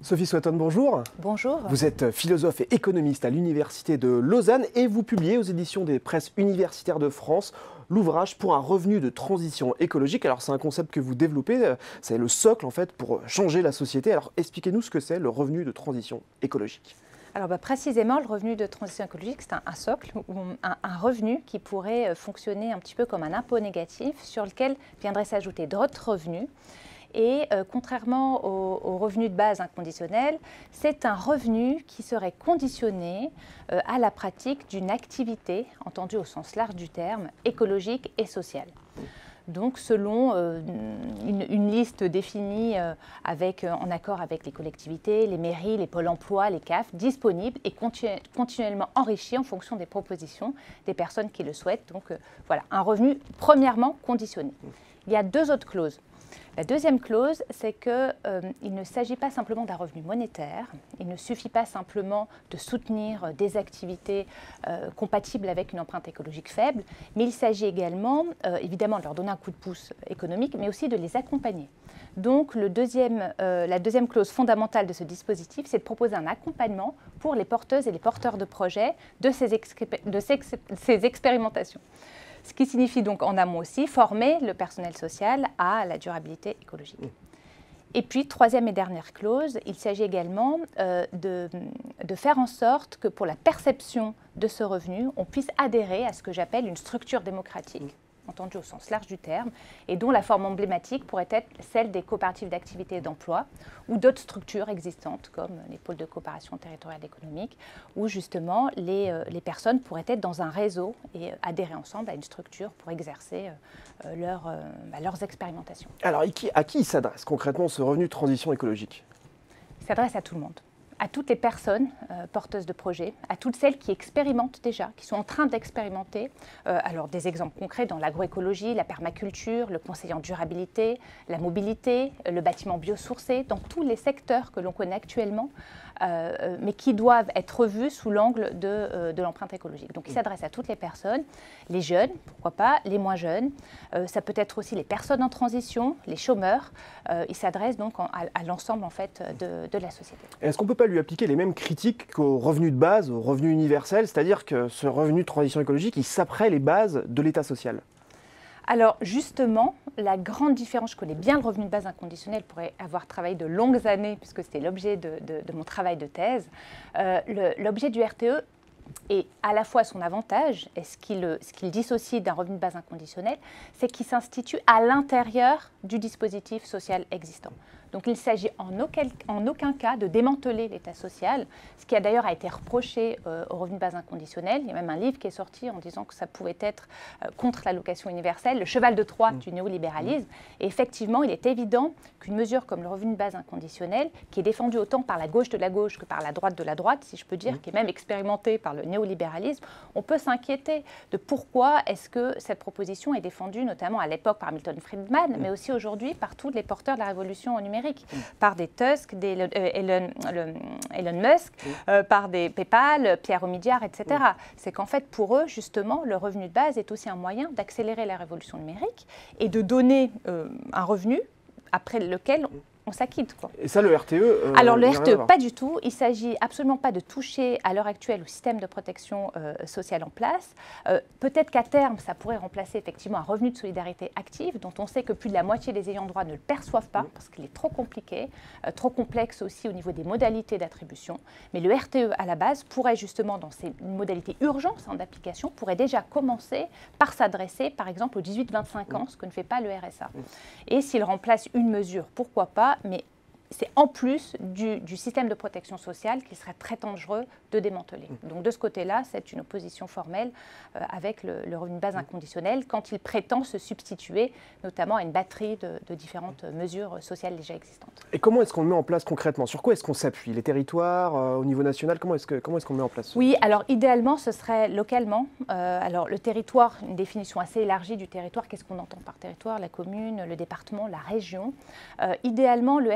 Sophie Swatton, bonjour. Bonjour. Vous êtes philosophe et économiste à l'Université de Lausanne et vous publiez aux éditions des presses universitaires de France l'ouvrage pour un revenu de transition écologique. Alors c'est un concept que vous développez, c'est le socle en fait pour changer la société. Alors expliquez-nous ce que c'est le revenu de transition écologique. Alors précisément, le revenu de transition écologique, c'est un socle, un revenu qui pourrait fonctionner un petit peu comme un impôt négatif sur lequel viendrait s'ajouter d'autres revenus. Et contrairement au revenu de base inconditionnel, c'est un revenu qui serait conditionné à la pratique d'une activité, entendue au sens large du terme, écologique et sociale. Donc selon une liste définie en accord avec les collectivités, les mairies, les pôles emploi, les CAF, disponibles et continuellement enrichis en fonction des propositions des personnes qui le souhaitent. Donc voilà, un revenu premièrement conditionné. Il y a deux autres clauses. La deuxième clause, c'est qu'il ne s'agit pas simplement d'un revenu monétaire, il ne suffit pas simplement de soutenir des activités compatibles avec une empreinte écologique faible, mais il s'agit également, évidemment, de leur donner un coup de pouce économique, mais aussi de les accompagner. Donc la deuxième clause fondamentale de ce dispositif, c'est de proposer un accompagnement pour les porteuses et les porteurs de projets de ces expérimentations. Ce qui signifie donc en amont aussi former le personnel social à la durabilité écologique. Et puis, troisième et dernière clause, il s'agit également de faire en sorte que pour la perception de ce revenu, on puisse adhérer à ce que j'appelle une structure démocratique, entendue au sens large du terme, et dont la forme emblématique pourrait être celle des coopératives d'activité et d'emploi ou d'autres structures existantes comme les pôles de coopération territoriale économique, où justement les personnes pourraient être dans un réseau et adhérer ensemble à une structure pour exercer leurs expérimentations. Alors à qui il s'adresse concrètement ce revenu de transition écologique? Il s'adresse à tout le monde. À toutes les personnes porteuses de projets, à toutes celles qui expérimentent déjà, qui sont en train d'expérimenter. Alors des exemples concrets dans l'agroécologie, la permaculture, le conseil en durabilité, la mobilité, le bâtiment biosourcé, dans tous les secteurs que l'on connaît actuellement, mais qui doivent être revus sous l'angle de l'empreinte écologique. Donc il s'adresse à toutes les personnes, les jeunes, pourquoi pas, les moins jeunes. Ça peut être aussi les personnes en transition, les chômeurs. Il s'adresse donc à l'ensemble en fait de la société. Est-ce qu'on ne peut pas lui appliquer les mêmes critiques qu'au revenu de base, au revenu universel, c'est-à-dire que ce revenu de transition écologique, il saperait les bases de l'État social? Alors justement, la grande différence, je connais bien le revenu de base inconditionnel pour avoir travaillé de longues années, puisque c'était l'objet de mon travail de thèse. L'objet du RTE et à la fois son avantage, et ce qu'il dissocie d'un revenu de base inconditionnel, c'est qu'il s'institue à l'intérieur du dispositif social existant. Donc il ne s'agit en aucun cas de démanteler l'État social, ce qui a d'ailleurs été reproché au revenu de base inconditionnel. Il y a même un livre qui est sorti en disant que ça pouvait être contre l'allocation universelle, le cheval de Troie du néolibéralisme. Et effectivement, il est évident qu'une mesure comme le revenu de base inconditionnel, qui est défendue autant par la gauche de la gauche que par la droite de la droite, si je peux dire, qui est même expérimentée par le néolibéralisme, on peut s'inquiéter de pourquoi est-ce que cette proposition est défendue, notamment à l'époque par Milton Friedman, mais aussi aujourd'hui par tous les porteurs de la révolution numérique. Par des Tusk, des Elon Musk, par des PayPal, Pierre Omidyar, etc. C'est qu'en fait, pour eux, justement, le revenu de base est aussi un moyen d'accélérer la révolution numérique et de donner un revenu après lequel on s'acquitte. Et ça, le RTE Alors le RTE, pas du tout. Il ne s'agit absolument pas de toucher à l'heure actuelle au système de protection sociale en place. Peut-être qu'à terme, ça pourrait remplacer effectivement un revenu de solidarité active, dont on sait que plus de la moitié des ayants droit ne le perçoivent pas, parce qu'il est trop compliqué, trop complexe aussi au niveau des modalités d'attribution. Mais le RTE, à la base, pourrait justement, dans ses modalités urgence d'application, pourrait déjà commencer par s'adresser, par exemple, aux 18-25 ans, ce que ne fait pas le RSA. Et s'il remplace une mesure, pourquoi pas, mais c'est en plus du système de protection sociale qu'il serait très dangereux de démanteler. Donc de ce côté-là, c'est une opposition formelle avec le revenu de base inconditionnel quand il prétend se substituer notamment à une batterie de différentes mesures sociales déjà existantes. Et comment est-ce qu'on le met en place concrètement? Sur quoi est-ce qu'on s'appuie? Les territoires, au niveau national, comment est-ce qu'on le met en place? Oui, alors idéalement, ce serait localement. Alors le territoire, une définition assez élargie du territoire, qu'est-ce qu'on entend par territoire? La commune, le département, la région. Idéalement, le RTE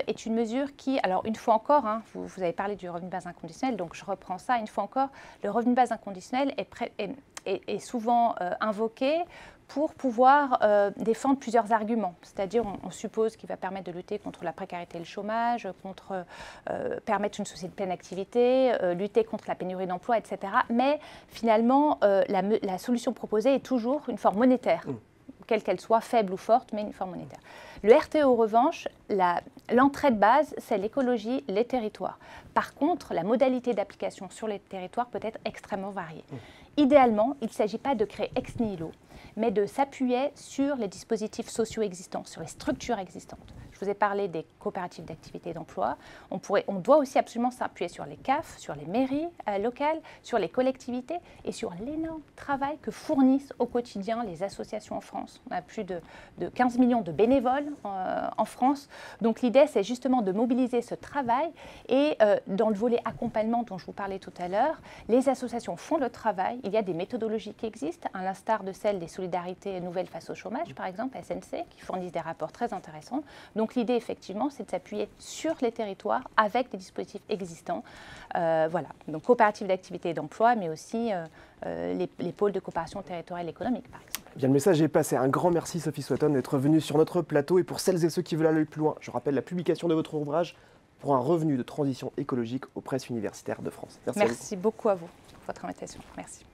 est une mesure qui, alors une fois encore, hein, vous avez parlé du revenu de base inconditionnel, donc je reprends ça, une fois encore, le revenu de base inconditionnel est souvent invoqué pour pouvoir défendre plusieurs arguments. C'est-à-dire, on suppose qu'il va permettre de lutter contre la précarité et le chômage, permettre une société de pleine activité, lutter contre la pénurie d'emploi, etc. Mais finalement, la solution proposée est toujours une forme monétaire, quelle qu'elle soit, faible ou forte, mais une forme monétaire. Le RTE, en revanche, l'entrée de base, c'est l'écologie, les territoires. Par contre, la modalité d'application sur les territoires peut être extrêmement variée. Idéalement, il ne s'agit pas de créer ex nihilo, mais de s'appuyer sur les dispositifs sociaux existants, sur les structures existantes. Je vous ai parlé des coopératives d'activité et d'emploi. On doit aussi absolument s'appuyer sur les CAF, sur les mairies locales, sur les collectivités et sur l'énorme travail que fournissent au quotidien les associations en France. On a plus de 15 millions de bénévoles en France. Donc l'idée, c'est justement de mobiliser ce travail et dans le volet accompagnement dont je vous parlais tout à l'heure, les associations font le travail. Il y a des méthodologies qui existent, à l'instar de celles des solidarités nouvelles face au chômage, par exemple, SNC, qui fournissent des rapports très intéressants. Donc l'idée, effectivement, c'est de s'appuyer sur les territoires avec des dispositifs existants. Voilà, donc coopératives d'activité et d'emploi, mais aussi les pôles de coopération territoriale et économique, par exemple. Bien, le message est passé. Un grand merci, Sophie Swatton, d'être venue sur notre plateau. Et pour celles et ceux qui veulent aller plus loin, je rappelle la publication de votre ouvrage pour un revenu de transition écologique aux presses universitaires de France. Merci beaucoup à vous pour votre invitation. Merci.